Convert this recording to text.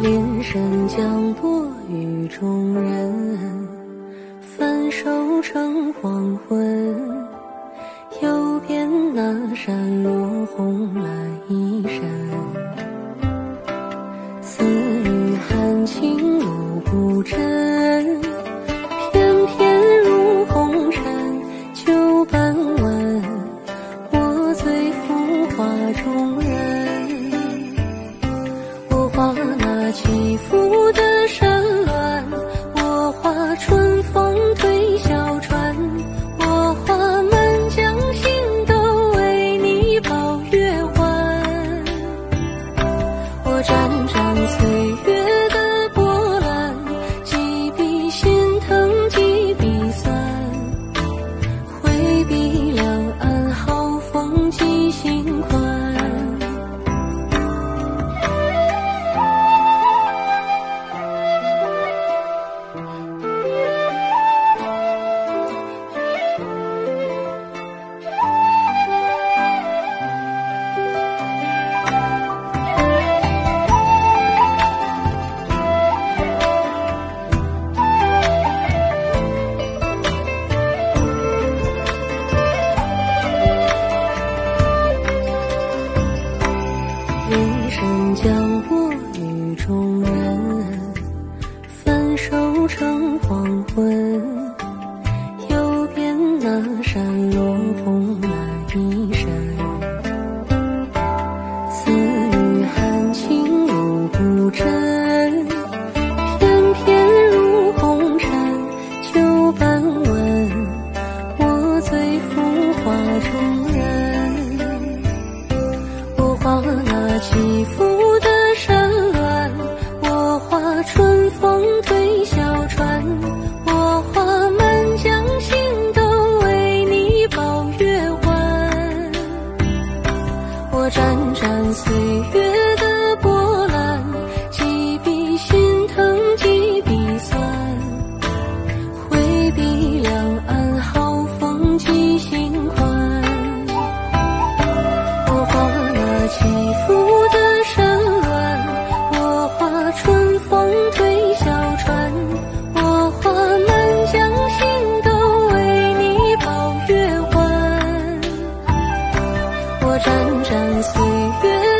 连山将多雨中人，翻手成黄昏。游遍那山落红来一山，似雨含情路不真，偏偏入红尘旧半弯，我最浮华中人。我画那起伏的山峦，我画春风推小船，我画满江心都为你抱月弯。我沾沾岁月的波澜，几笔心疼几笔酸，挥笔两岸好风几心宽。连山将过雨中人，翻手成黄昏。游遍那山落红来一山，似雨含情路不真，偏偏入红尘旧半弯，我最浮华中人。我画那起伏的山峦，我画春风推小船，我画满江心都为你抱月弯。我沾沾岁月的波澜，几笔心疼几笔酸，挥笔两岸好风几心宽。我画那起伏的山峦，我画春风推小船，我画满江心都为你抱月弯。我沾沾岁月